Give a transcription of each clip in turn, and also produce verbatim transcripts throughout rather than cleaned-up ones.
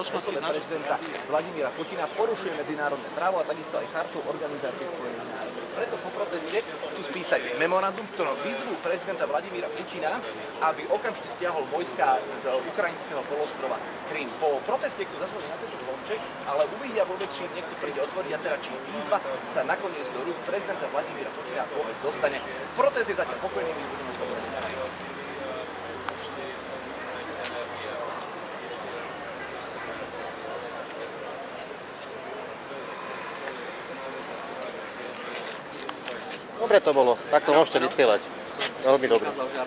osobne prezidenta Vladimíra Putina porušuje medzinárodné právo a takisto aj chartu Organizácie spojených národov. Preto po proteste chcú spísať memorandum, v ktorom vyzvú prezidenta Vladimíra Putina, aby okamžite stiahol vojska z ukrajinského polostrova Krym. Po proteste chcú zazvoniť na tento zvonček, ale uvidia vôbec, či niekto príde otvoriť, a teda či výzva sa nakoniec do rúk prezidenta Vladimíra Putina vôbec dostane. Protest je zatiaľ pokojný, my budeme sa vrať ďalej. Dobre to bolo, takto môžete vysielať. Veľmi dobre.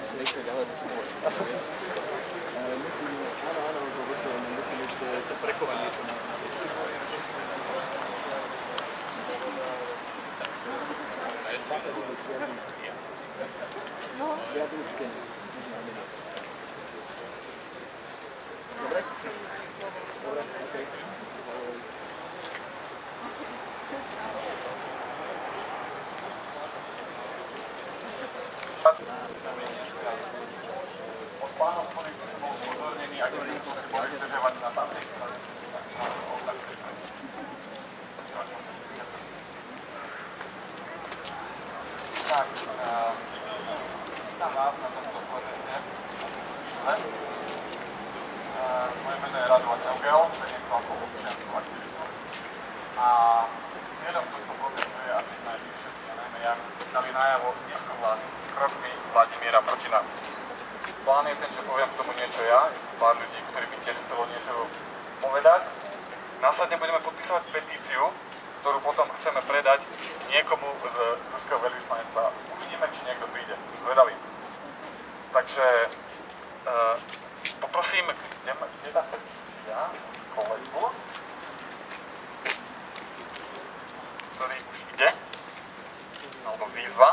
Od pánov, ktorí sú bol upozornení, ak by to si boli zdržovať na patrik, tak, vítam vás na tomto proteste. Moje meno je Radovan Eugel, vediem celku občiansku aktivitu. A cieľom tohto protestu je, aby sme všetci, a najmä ja, dali najavo nesúhlas s krokmi Vladimíra Putina. Plán je ten, že poviem k tomu niečo ja, pár ľudí, ktorí by tiež chcelo niečo povedať. Následne budeme podpísať petíciu, ktorú potom chceme predať niekomu z ruského veľvyslanectva. Uvidíme, či niekto príde. Zvedavý. Takže uh, poprosím, kde, kde tá petícia, kolegu, ktorý už ide, alebo výzva.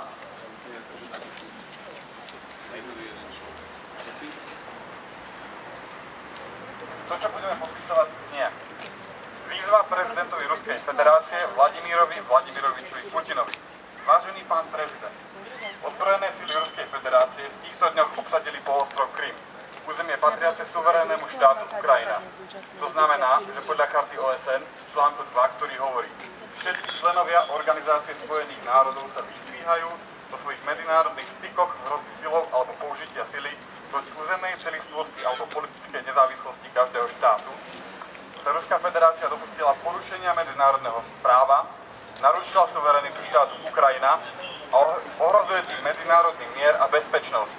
To, čo budeme podpisovať, znie. Výzva prezidentovi Ruskej federácie Vladimírovi Vladimirovičovi Putinovi. Vážený pán prezident, ozbrojené sily Ruskej federácie v týchto dňoch obsadili polostrov Krym, územie patriace suverénnemu štátu Ukrajina. To znamená, že podľa charty O S N článku dva, ktorý hovorí: všetci členovia Organizácie spojených národov sa vystríhajú vo svojich medzinárodných stykoch hrozby silou alebo použitia sily proti územnej celistvosti alebo politickej nezávislosti každého štátu. Ruská federácia dopustila porušenia medzinárodného práva, narušila suverenitu štátu Ukrajina a ohrozuje tým medzinárodný mier a bezpečnosť.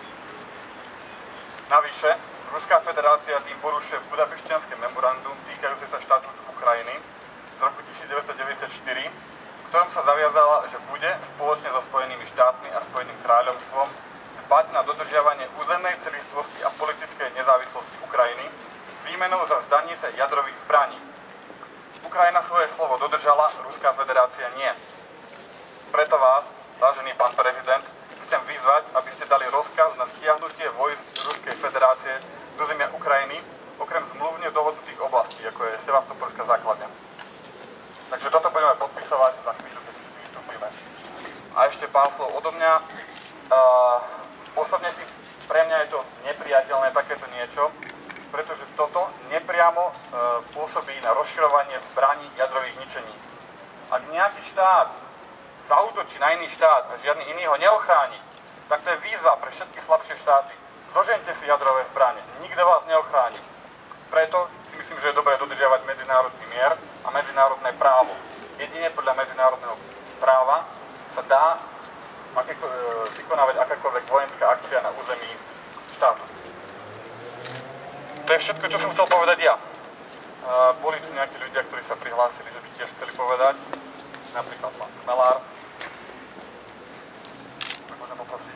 Navyše, Ruská federácia tým porušuje Budapešťanské memorandum týkajúce sa štatútu Ukrajiny z roku devätnásťstodeväťdesiatštyri, v ktorom sa zaviazala, že bude spoločne so Spojenými štátmi a Spojeným kráľovstvom dbať na dodržiavanie územnej celistvosti a politickej nezávislosti Ukrajiny výmenou za vzdanie sa jadrových zbraní. Ukrajina svoje slovo dodržala, Ruská federácia nie. Preto vás, vážený pán prezident, chcem vyzvať, aby ste dali rozkaz na stiahnutie vojsk Ruskej federácie z územia Ukrajiny, okrem zmluvne dohodnutých oblastí, ako je Sevastopolská základňa. Takže toto budeme podpisovať za chvíľu, keď vystúpime. A ešte pár slov odo mňa. Uh, osobne si pre mňa je to nepriateľné takéto niečo, pretože toto nepriamo uh, pôsobí na rozširovanie zbraní jadrových ničení. Ak nejaký štát zaútočí na iný štát a žiadny iný ho neochráni, tak to je výzva pre všetky slabšie štáty. Zložente si jadrové zbrane, nikto vás neochráni. Preto si myslím, že je dobré dodržiavať medzinárodný mier a medzinárodné právo. Jedine podľa medzinárodného práva sa dá akéko, vykonávať akákoľvek vojenská akcia na území štátu. To je všetko, čo som chcel povedať ja. Boli tu nejakí ľudia, ktorí sa prihlásili, že by tiež chceli povedať. Napríklad pán Chmelár. Tak môžem poprosiť.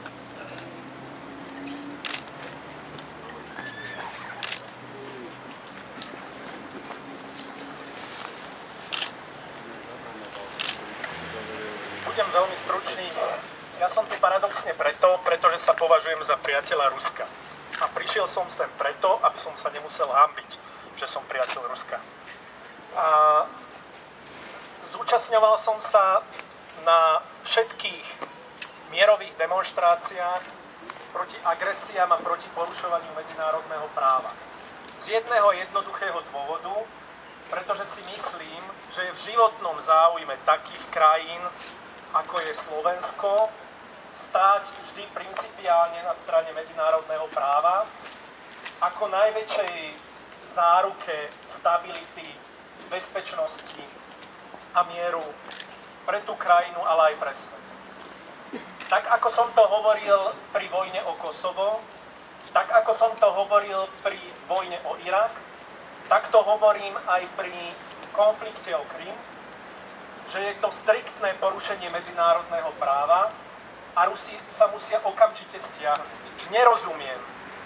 Budem veľmi stručný. Ja som tu paradoxne preto, pretože sa považujem za priateľa Ruska. A prišiel som sem preto, aby som sa nemusel hanbiť, že som priateľ Ruska. A zúčastňoval som sa na všetkých mierových demonštráciách proti agresiám a proti porušovaniu medzinárodného práva. Z jedného jednoduchého dôvodu, pretože si myslím, že je v životnom záujme takých krajín, ako je Slovensko, stáť vždy principiálne na strane medzinárodného práva, ako najväčšej záruke stability, bezpečnosti a mieru pre tú krajinu, ale aj pre svet. Tak ako som to hovoril pri vojne o Kosovo, tak ako som to hovoril pri vojne o Irak, tak to hovorím aj pri konflikte o Krym, že je to striktné porušenie medzinárodného práva a Rusi sa musia okamžite stiahnuť. Nerozumiem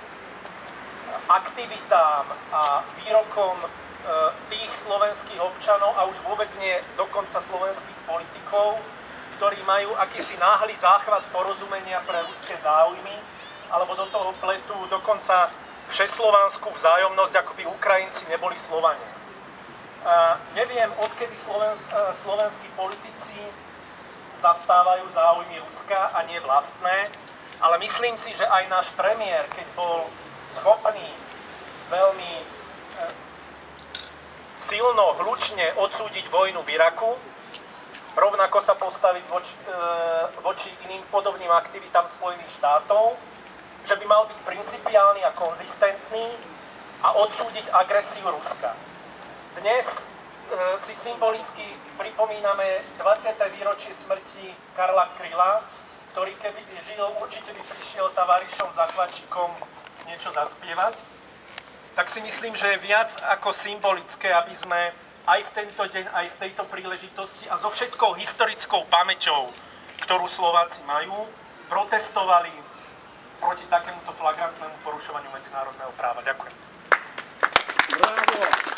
aktivitám a výrokom e, tých slovenských občanov a už vôbec nie dokonca slovenských politikov, ktorí majú akýsi náhly záchvat porozumenia pre ruské záujmy, alebo do toho pletú dokonca všeslovanskú vzájomnosť, ako by Ukrajinci neboli Slovania. A neviem, odkedy Sloven, slovenskí politici zastávajú záujmy Ruska a nie vlastné, ale myslím si, že aj náš premiér, keď bol schopný veľmi e, silno, hlučne odsúdiť vojnu v Iraku, rovnako sa postaviť voči, e, voči iným podobným aktivitám Spojených štátov, že by mal byť principiálny a konzistentný a odsúdiť agresiu Ruska. Dnes e, si symbolicky pripomíname dvadsiate výročie smrti Karla Kryla, ktorý keby žil, určite by prišiel tavarišom Zachvačikom niečo zaspievať. Tak si myslím, že je viac ako symbolické, aby sme aj v tento deň, aj v tejto príležitosti a so všetkou historickou pamäťou, ktorú Slováci majú, protestovali proti takémuto flagrantnému porušovaniu medzinárodného práva. Ďakujem. Bravo!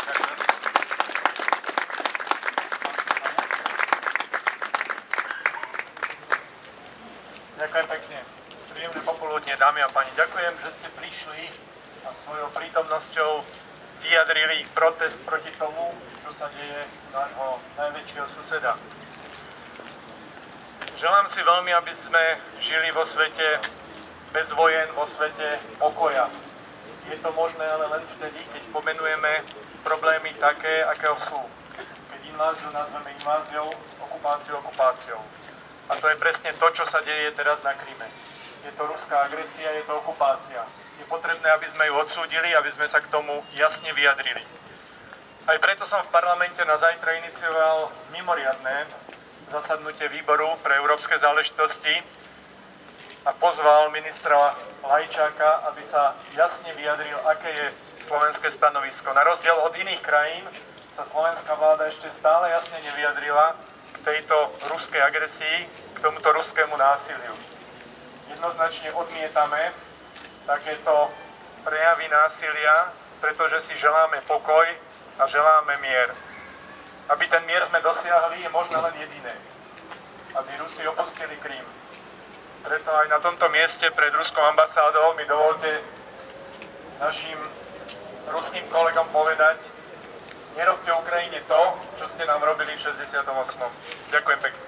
Ďakujem pekne. Príjemné popoludne, dámy a páni. Ďakujem, že ste prišli a svojou prítomnosťou vyjadrili protest proti tomu, čo sa deje u nášho najväčšieho suseda. Želám si veľmi, aby sme žili vo svete bez vojen, vo svete pokoja. Je to možné ale len vtedy, keď pomenujeme problémy také, aké sú. Keď inváziu nazveme inváziou, okupáciu okupáciou. A to je presne to, čo sa deje teraz na Kryme. Je to ruská agresia, je to okupácia. Je potrebné, aby sme ju odsúdili, aby sme sa k tomu jasne vyjadrili. Aj preto som v parlamente na zajtra inicioval mimoriadne zasadnutie výboru pre európske záležitosti a pozval ministra Lajčáka, aby sa jasne vyjadril, aké je slovenské stanovisko. Na rozdiel od iných krajín sa slovenská vláda ešte stále jasne nevyjadrila k tejto ruskej agresii, k tomuto ruskému násiliu. Jednoznačne odmietame takéto prejavy násilia, pretože si želáme pokoj a želáme mier. Aby ten mier sme dosiahli, je možno len jediné. Aby Rusi opustili Krym. Preto aj na tomto mieste pred ruskou ambasádou mi dovolte našim ruským kolegom povedať, nerobte Ukrajine to, čo ste nám robili v šesťdesiatom ôsmom Ďakujem pekne.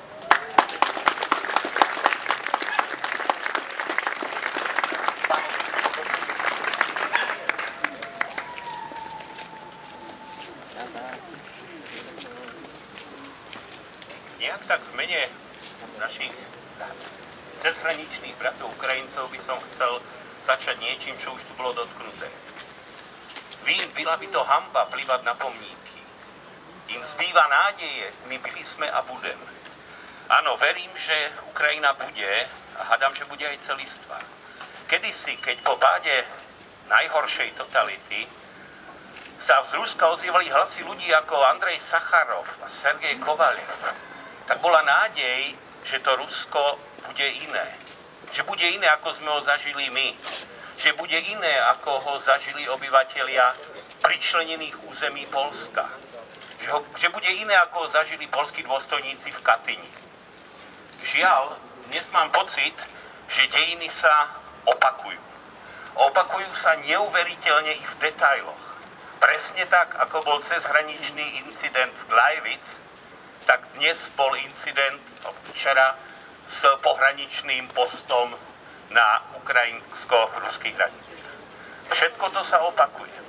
Nejak tak v mene našich cezhraničných bratov Ukrajincov by som chcel začať niečím, čo už tu bolo dotknuté. Vím, byla by to hanba plývať na pomníky. Im zbýva nádeje, my byli sme a budem. Áno, verím, že Ukrajina bude a hádam, že bude aj celistvá. Kedysi, keď po páde najhoršej totality sa z Ruska ozývali hlasy ľudí ako Andrej Sacharov a Sergej Kovaljev, tak bola nádej, že to Rusko bude iné. Že bude iné, ako sme ho zažili my. Že bude iné, ako ho zažili obyvatelia pričlenených území Poľska. Že, ho, že bude iné, ako ho zažili poľskí dôstojníci v Katyni. Žiaľ, dnes mám pocit, že dejiny sa opakujú. Opakujú sa neuveriteľne i v detailoch. Presne tak, ako bol cezhraničný incident v Glajvic, tak dnes bol incident včera s pohraničným postom na ukrajinsko-ruských hraniciach. Všetko to sa opakuje.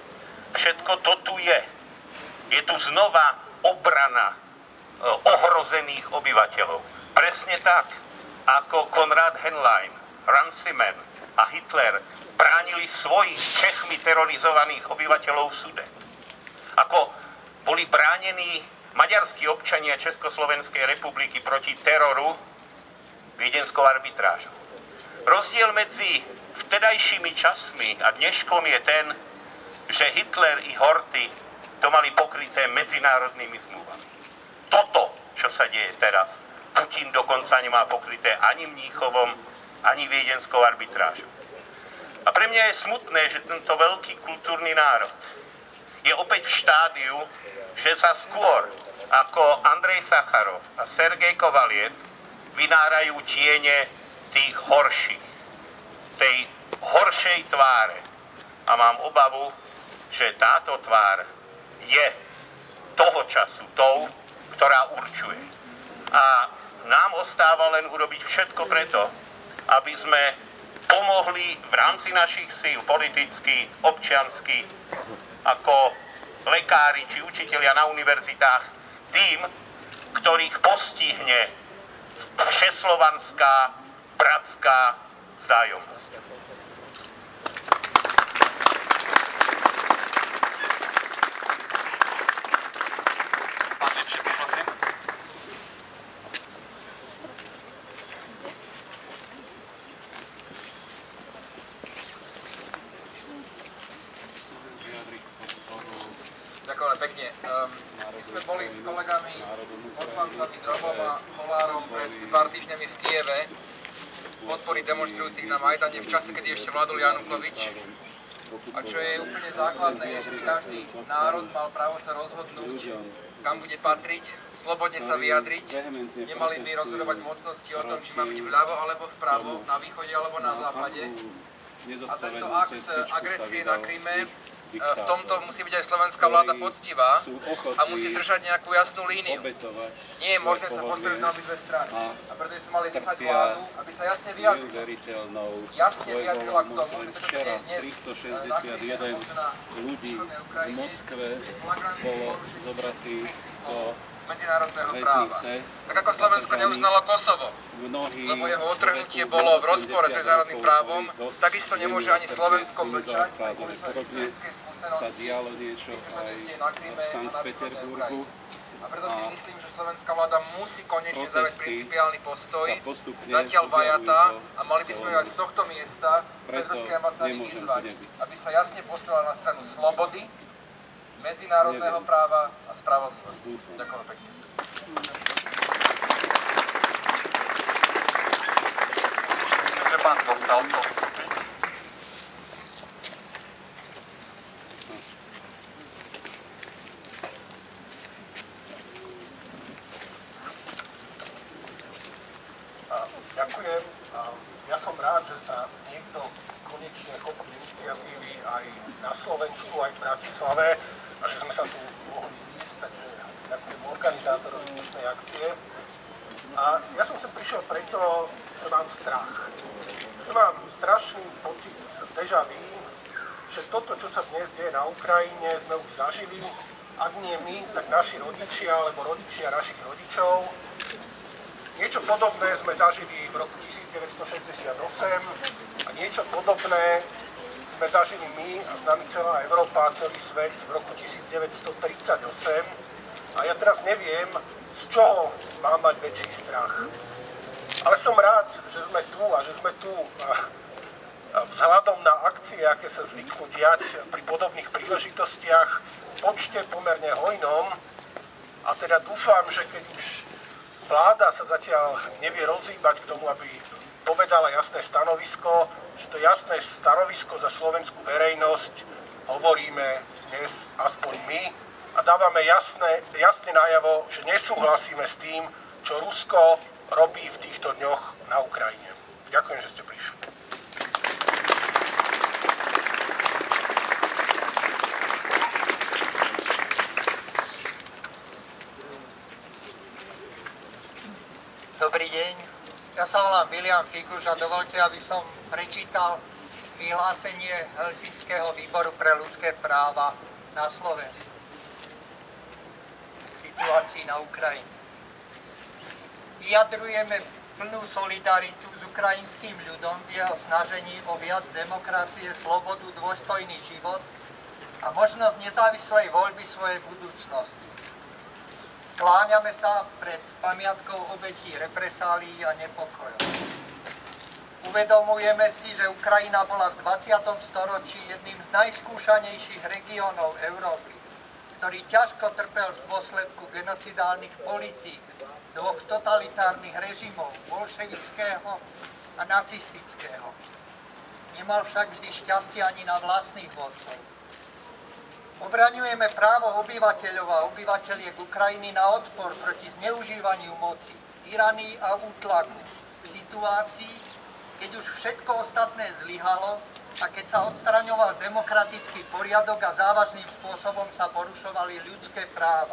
všetko to tu je. Je tu znova obrana ohrozených obyvateľov. Presne tak, ako Konrad Henlein, Runciman a Hitler bránili svojich Čechmi terorizovaných obyvateľov Sudet. Ako boli bránení maďarskí občania Československej republiky proti teroru viedenskou arbitrážou. Rozdiel medzi vtedajšími časmi a dneškom je ten, že Hitler i Horthy to mali pokryté medzinárodnými zmluvami. Toto, čo sa deje teraz, Putin dokonca nemá pokryté ani Mníchovom, ani viedenskou arbitrážou. A pre mňa je smutné, že tento veľký kultúrny národ je opäť v štádiu, že sa skôr ako Andrej Sacharov a Sergej Kovaliev vynárajú tiene tých horších, tej horšej tváre. A mám obavu, že táto tvár je toho času tou, ktorá určuje. A nám ostáva len urobiť všetko preto, aby sme pomohli v rámci našich síl politicky, občiansky, ako lekári či učitelia na univerzitách, tým, ktorých postihne všeslovanská, bratská vzájomnosť. Pán Lipšík, prosím. Ďakujem pekne. Um, my sme boli s kolegami, poslancami Drobom a Kolárom pred pár týždňami v Kieve podporiť demonstrujúcich na Majdane v čase, kedy ešte vládol Janukovič. A čo je úplne základné, je, že by každý národ mal právo sa rozhodnúť, kam bude patriť, slobodne sa vyjadriť. Nemali by rozhodovať mocnosti o tom, či má byť vľavo alebo vpravo, na východe alebo na západe. A tento akt agresie na Kryme, v tomto musí byť aj slovenská vláda poctivá a musí držať nejakú jasnú líniu. Nie je možné sa postaviť na obidve strany. A preto by sme mali nechať vládu, aby sa jasne vyjadrila. Jasne vyjadrila k tomu, že to, čo je dnes na Kryme, na východnej Ukrajine, je flagrantný porušenie medzinárodného práva. Tak ako Slovensko neuznalo Kosovo, lebo jeho otrhnutie bolo v rozpore s medzinárodným právom, takisto nemôže ani Slovensko mlčať, aj kvôli svojej historickej skúsenosti, čo sa dnes deje na Kryme a na východnej Ukrajine. A preto si myslím, že slovenská vláda musí konečne zaujať principiálny postoj, zatiaľ vajatá, a mali by sme ju aj z tohto miesta Petrovskej ambasády vyzvať, aby sa jasne postavila na stranu slobody, medzinárodného práva a spravodlivosti. Ďakujem pekne. Myslím, že pán dostal to. Ďakujem. Ja som rád, že sa niekto konečne chopil iniciatívy aj na Slovensku, aj v Bratislave, a že sme sa tu mohli ísť, takže ďakujem organizátorom dnešnej akcie. A ja som sem prišiel preto, že mám strach. Že mám strašný pocit déjà vu, že toto, čo sa dnes deje na Ukrajine, sme už zažili, ak nie my, tak naši rodičia alebo rodičia našich rodičov. Niečo podobné sme zažili v roku devätnásťstošesťdesiatosem a niečo podobné sme zažili my a s nami celá Európa a celý svet v roku devätnásťstotridsaťosem. A ja teraz neviem, z čoho mám mať väčší strach. Ale som rád, že sme tu a že sme tu vzhľadom na akcie, aké sa zvyknú diať pri podobných príležitostiach, v počte pomerne hojnom. A teda dúfam, že keď už vláda sa zatiaľ nevie rozhýbať k tomu, aby povedala jasné stanovisko, že to jasné stanovisko za slovenskú verejnosť hovoríme dnes aspoň my a dávame jasné, jasne najavo, že nesúhlasíme s tým, čo Rusko robí v týchto dňoch na Ukrajine. Ďakujem, že ste prišli. Dobrý deň, ja sa volám William Fikuš a dovolte, aby som prečítal vyhlásenie Helsinského výboru pre ľudské práva na Slovensku. Situácii na Ukrajine. Vyjadrujeme plnú solidaritu s ukrajinským ľudom v jeho snažení o viac demokracie, slobodu, dôstojný život a možnosť nezávislej voľby svojej budúcnosti. Skláňame sa pred pamiatkou obetí represálií a nepokojov. Uvedomujeme si, že Ukrajina bola v dvadsiatom storočí jedným z najskúšanejších regiónov Európy, ktorý ťažko trpel v dôsledku genocidálnych politík dvoch totalitárnych režimov, bolševického a nacistického. Nemal však vždy šťastie ani na vlastných vodcov. Obraňujeme právo obyvateľov a obyvateľiek Ukrajiny na odpor proti zneužívaniu moci, tyranii a útlaku v situácii, keď už všetko ostatné zlyhalo a keď sa odstraňoval demokratický poriadok a závažným spôsobom sa porušovali ľudské práva.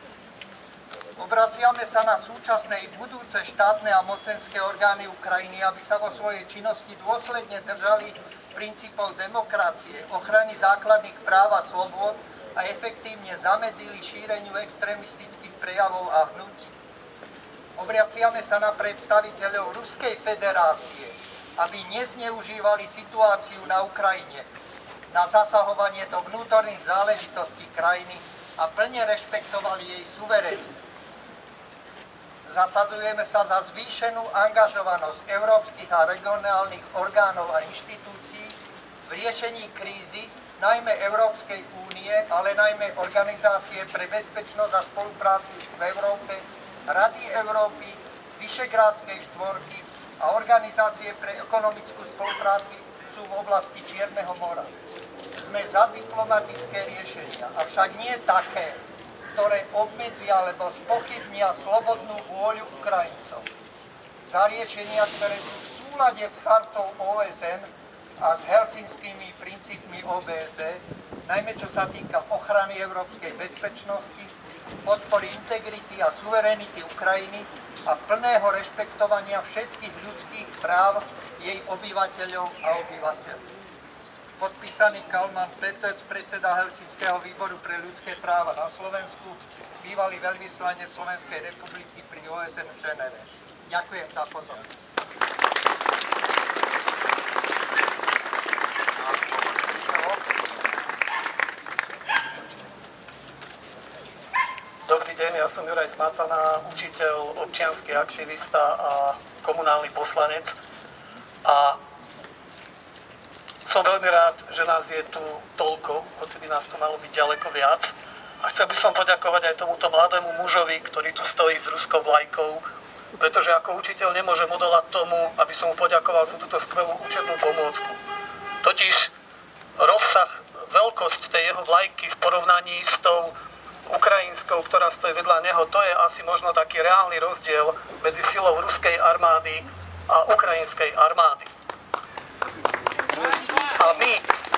Obraciame sa na súčasné i budúce štátne a mocenské orgány Ukrajiny, aby sa vo svojej činnosti dôsledne držali princípov demokracie, ochrany základných práv a slobôd a efektívne zamedzili šíreniu extrémistických prejavov a hnutí. Obraciame sa na predstaviteľov Ruskej federácie, aby nezneužívali situáciu na Ukrajine na zasahovanie do vnútorných záležitostí krajiny a plne rešpektovali jej suverenitu. Zasadzujeme sa za zvýšenú angažovanosť európskych a regionálnych orgánov a inštitúcií v riešení krízy, najmä Európskej únie, ale najmä Organizácie pre bezpečnosť a spoluprácu v Európe, Rady Európy, Vyšegrádskej štvorky a Organizácie pre ekonomickú spoluprácu v oblasti Čierneho mora. Sme za diplomatické riešenia, avšak nie také, ktoré obmedzia alebo spochybnia slobodnú vôľu Ukrajincov. Za riešenia, ktoré sú v súlade s chartou ó es en a s helsinskými princípmi ó bé es é, najmä čo sa týka ochrany európskej bezpečnosti, podpory integrity a suverenity Ukrajiny a plného rešpektovania všetkých ľudských práv jej obyvateľov a obyvateľov. Podpísaný Kalman Petec, predseda Helsinského výboru pre ľudské práva na Slovensku, bývalý veľvyslanec Slovenskej republiky pri ó es en v Ženeve. Ďakujem za pozornosť. Dobrý deň, ja som Juraj Smatana, učiteľ, občiansky aktivista a komunálny poslanec. A som veľmi rád, že nás je tu toľko, hoci by nás tu malo byť ďaleko viac. A chcel by som poďakovať aj tomuto mladému mužovi, ktorý tu stojí s ruskou vlajkou, pretože ako učiteľ nemôžem odolať tomu, aby som mu poďakoval za túto skvelú učebnú pomôcku. Totiž rozsah, veľkosť tej jeho vlajky v porovnaní s tou ukrajinskou, ktorá stojí vedľa neho, to je asi možno taký reálny rozdiel medzi silou ruskej armády a ukrajinskej armády. A my,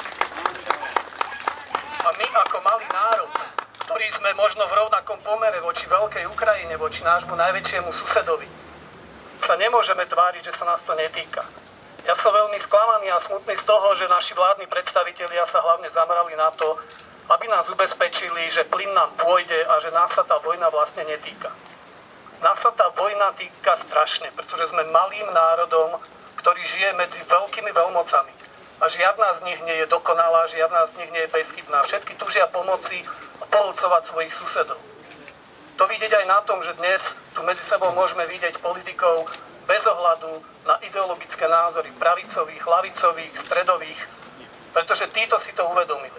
a my ako malý národ, ktorí sme možno v rovnakom pomere voči veľkej Ukrajine, voči nášmu najväčšiemu susedovi, sa nemôžeme tváriť, že sa nás to netýka. Ja som veľmi sklamaný a smutný z toho, že naši vládni predstavitelia sa hlavne zamerali na to, aby nás ubezpečili, že plyn nám pôjde a že nás sa tá vojna vlastne netýka. Nás sa tá vojna týka strašne, pretože sme malým národom, ktorý žije medzi veľkými veľmocami. A žiadna z nich nie je dokonalá, žiadna z nich nie je bezchybná. Všetky túžia pomoci a poľucovať svojich susedov. To vidieť aj na tom, že dnes tu medzi sebou môžeme vidieť politikov bez ohľadu na ideologické názory pravicových, ľavicových, stredových, pretože títo si to uvedomili.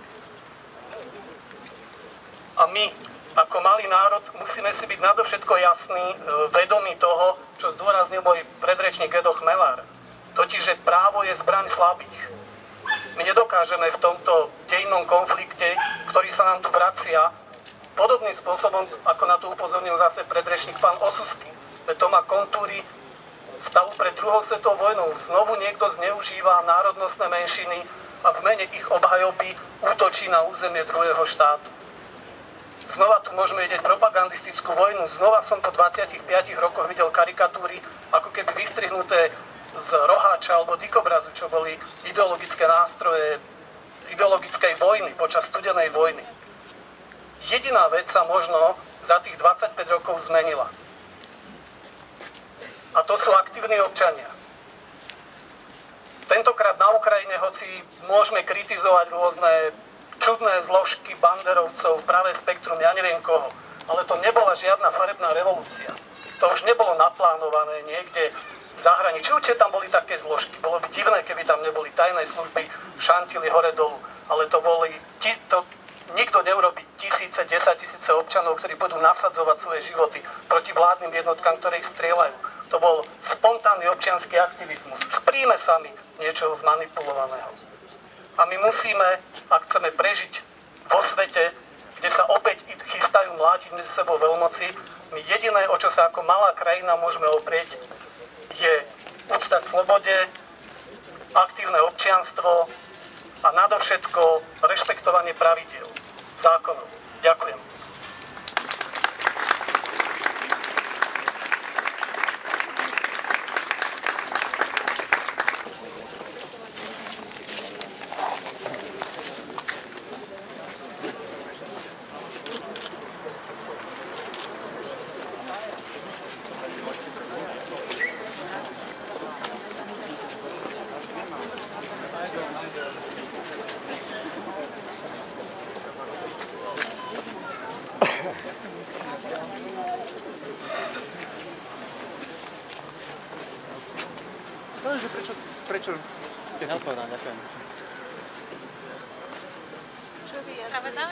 A my, ako malý národ, musíme si byť nadovšetko jasní, vedomí toho, čo zdôraznil môj predrečník Edo Chmelár. Totiž, že právo je zbraň slabých. My nedokážeme v tomto dejinnom konflikte, ktorý sa nám tu vracia, podobným spôsobom, ako na to upozornil zase predrečník pán Osusky, že to má kontúry stavu pred druhou svetovou vojnou. Znovu niekto zneužíva národnostné menšiny a v mene ich obhajoby útočí na územie druhého štátu. Znova tu môžeme vidieť propagandistickú vojnu. Znova som po dvadsiatich piatich rokoch videl karikatúry, ako keby vystrihnuté z roháča alebo dikobrazu, čo boli ideologické nástroje ideologickej vojny, počas studenej vojny. Jediná vec sa možno za tých dvadsaťpäť rokov zmenila. A to sú aktívni občania. Tentokrát na Ukrajine, hoci môžeme kritizovať rôzne čudné zložky banderovcov, pravé spektrum, ja neviem koho, ale to nebola žiadna farebná revolúcia. To už nebolo naplánované niekde v zahraničí. Určite tam boli také zložky. Bolo by divné, keby tam neboli tajné služby, šantili hore dolu, ale to boli... To, nikto neurobí tisíce, desaťtisíce občanov, ktorí budú nasadzovať svoje životy proti vládnym jednotkám, ktoré ich strieľajú. To bol spontánny občiansky aktivizmus. Spríme sami niečoho zmanipulovaného. A my musíme, ak chceme prežiť vo svete, kde sa opäť chystajú mlátiť medzi sebou veľmoci, my jediné, o čo sa ako malá krajina môžeme oprieť, je úcta k slobode, aktívne občianstvo a nadovšetko rešpektovanie pravidiel, zákonov. Ďakujem. Prečo, prečo ste neodpovedal, ďakujem. Čo vy? Ale dáme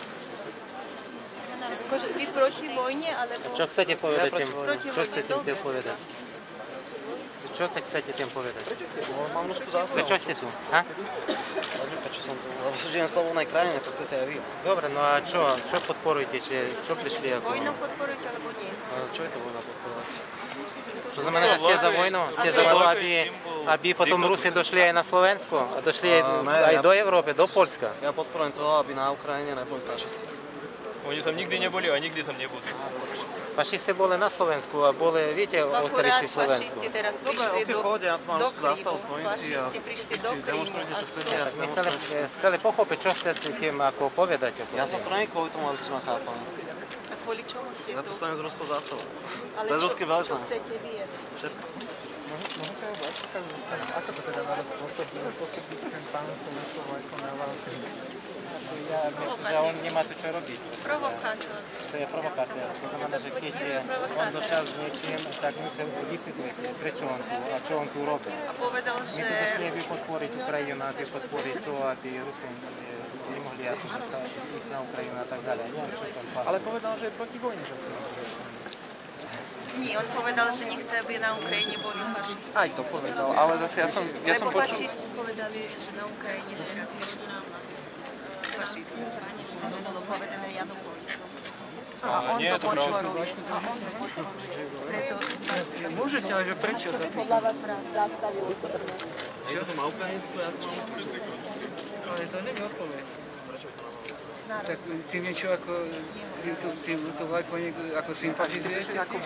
akože vy proti vojne, alebo... Čo chcete povedať tým? Proti Čo vojne, chcete dobre. tým povedať? Čo tak chcete tým povedať? Mám rusku zástavu. Prečo ste tu? Ha? Prečo som tu? Lebo sa žijem v slobodnej krajine, to chcete aj vy. Dobre, no a čo? Čo podporujete? Čo prišli ako... Vojnu podporujete, alebo nie? Čo je to vojna podporovať? To znamená, že ste za vojnu? Ste za to, aby, aby potom Rusi došli aj na Slovensko? A došli A, ne, aj ja- do Európy, do Poľska? Ja podporujem to, aby na Ukrajine neboli fašisti. Oni tam nikdy neboli a nikdy tam nebudú. Fašisti boli na Slovensku a boli, viete, odkiaľ išli Slovensku? fašisti teraz prišli do, Pohode, ja tu mám do rusku zástavu, Krymu. stojím si a Fašisti prišli do Krymu. demonstrujete, čo chcete, ja si My chceli, chceli pochopiť, čo chcete tým ako povedať. Ja som tu nie kvôli tomu, aby ste ma chápali. A kvôli čomu ste Ja tu tu? stojím s ruskou zástavou. Ale To je čo, ruský čo veľvyslanec. chcete vyjať? Môžete ukázať, ako to teda naraz pôsobí ten pán slovenskou vlajkou na vás? Ja myslím, že on nemá tu čo robiť. Provokátor. To je provokácia. To znamená, že keď on došiel s niečím, tak musel vysvetliť, prečo on tu a čo on tu robí. A povedal, My že... tu došli, aby podporiť Ukrajinu, aby podporiť to, aby Rusi nemohli akože ísť na Ukrajinu a tak ďalej. Neviem, čo tam pán. Ale povedal, že je proti vojne, že chce. Nie, on povedal, že nechce, aby na Ukrajine boli fašisti. Aj to povedal, ale zase ja som, ja som Lebo počul... fašisti povedali, že na Ukrajine teraz je fašizmus. To bolo povedané Janukovičom. A on to podporuje. A on to podporuje. Preto... Môžete, ale že prečo? Podľa vás zastavil úplne. Ja to má ukrajinsku, ja to mám rusku. Ale to nevie odpoveď. Tak tým niečo ako... Tým to vlajko ako sympatizujete? Ako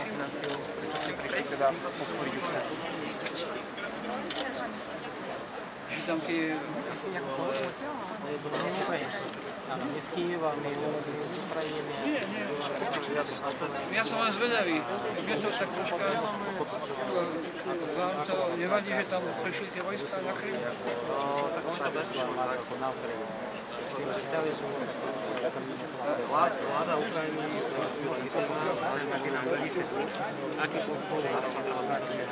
Že tam tie... Áno, my z Kyjeva, my z Ukrajiny. Nie, nie. Ja som len zvedavý. Mne to tak troška... Vám to nevadí, že tam prišli tie vojska na Krym? Tak on to bezpečný, tak som Na Ukrajine. S tým, že celý život... Vláda Ukrajiny musí byť vyplná, aby nám vysvetliť, aké podpory stačí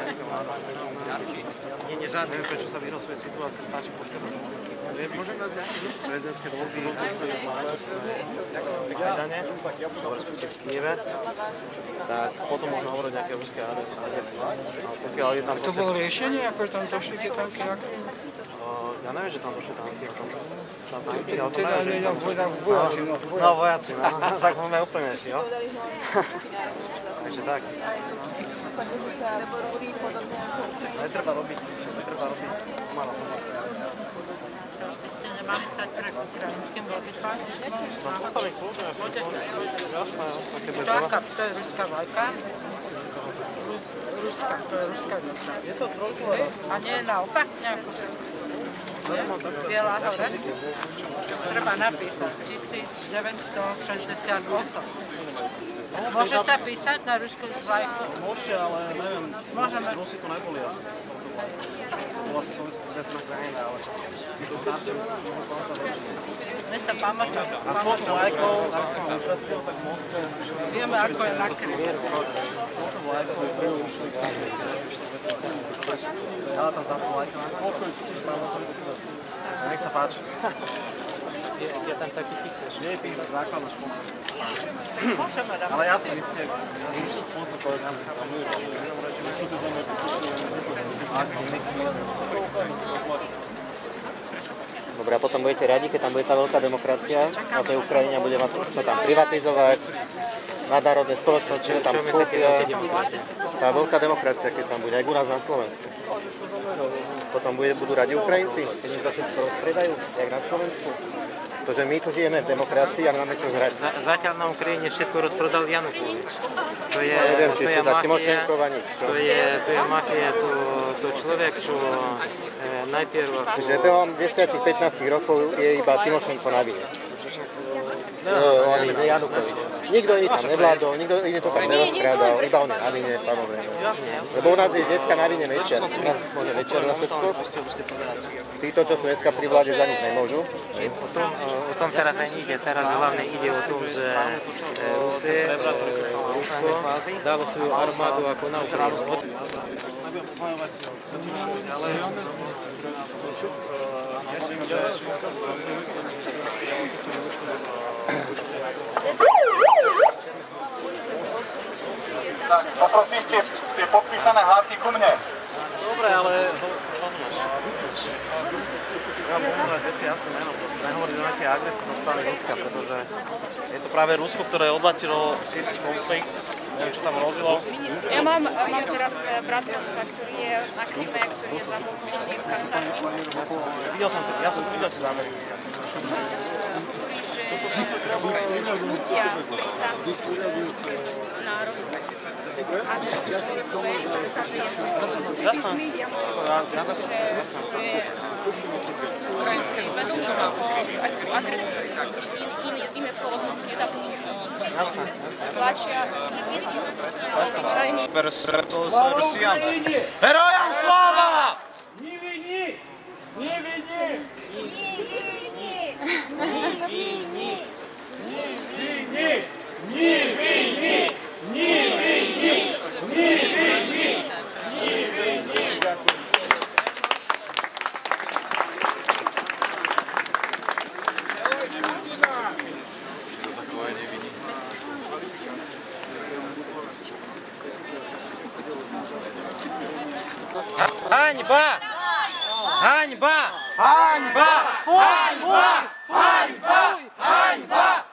Nie, nie, žiadne. Neviem, prečo sa vyrosuje situácia, stačí počkať na prezidentské voľby. Prezidentské voľby Majdane, alebo respektíve v Kyjeve, tak potom možno hovoriť nejaké ruské agresie. Pokiaľ je tam To proste... bolo riešenie, ako tam došli tie tanky na Krym? Ja neviem, že tam došli tanky. Tam tanky, ale to Teda neviem, že tam došli. vojaci, no. No, vojaci, no. Tak budeme úplnejší, jo? Takže tak. Netreba robiť, netreba robiť. Pomála som. Nemáme stať pred ukrajinským veľvyslancom? No, postavím kľúče. Jasné, také bez To aká? To je ruská vlajka? Ruská, to je ruská vlajka. Je to trojková. A nie naopak nejako? Biela hore. Treba napísať tisíc deväťsto šesťdesiatosem. Môže sa písať na ruskú vlajku? Môžete, ale neviem, Môžeme. Rusi to neboli asi. To vlastne Sovietská zväzná krajina, ale my sa starčí, my sa s nimi pamätáme. My sa pamätáme. A s touto vlajkou, aby som vám upresnil, tak v Moskve... Vieme, ako je nakryté. S touto vlajkou ušli ešte Sovietská zväzná. Ale tá táto vlajka na spolku je práve Sovietská zväzná. Nech sa páči. Je tam taký písač. Nie je písač, základná škola. Môžeme dať. Ale jasne, vy ste spolu kolegami. Dobre, a potom budete radi, keď tam bude tá veľká demokracia na tej Ukrajine a bude sa tam privatizovať, nadnárodné spoločnosti, že tam vstúpia. Tá veľká demokracia, keď tam bude, aj u nás na Slovensku. Potom bude, budú radi Ukrajinci, keď im to všetko rozpredajú, jak na Slovensku. Pretože my tu žijeme v demokracii a nemáme čo žrať. Za, zatiaľ na Ukrajine všetko rozprodal Janukovič. To je, neviem, či to je sa mafia, Timošenková nič. to je, to je mafia, to, to človek, čo e, najprv... Že behom desať pätnásť rokov je iba Timošenko na vine. No, on je Janukovič. Nikto iný tam nevládol, nikto iný to tam nerozkrádal, iba on je na vine, samozrejme. Lebo u nás je dneska na vine Mečiar, u nás môže Mečiar na všetko. Títo, čo sú dneska pri vláde, za nič nemôžu. O tom, o tom teraz aj ide. Teraz hlavne ide o tom, že Rusie, Rusko dalo svoju armádu ako na Ukrajinu. Tak, poprosím tie, tie podpísané hádky ku mne. Dobre, ale rozumieš. Ja mám povedať veci jasné meno, proste nehovoriť o nejakej agresie zo strany Ruska, pretože je to práve Rusko, ktoré odlatilo sírsky konflikt, neviem, čo tam hrozilo. Ja mám, mám teraz bratranca, ktorý je na Kryme, ktorý je zamorkovaný v kasárni. Videl som to, ja som videl tie zámery. Že nutia prísahnuť ruskému národu. A to Slovensko je, že je jasné. že ktoré si vedú aj sú agresívne. Iné slovo som tu nedá použiť. Tlačia obyčajní. Rosijane. Herojam slava! Ni vini! Ni vini! Ni vini! Ni vini! Ni vini! Ni vini! Ганьба! Ганьба! Ганьба! Ганьба! Ганьба! Ганьба! Ганьба!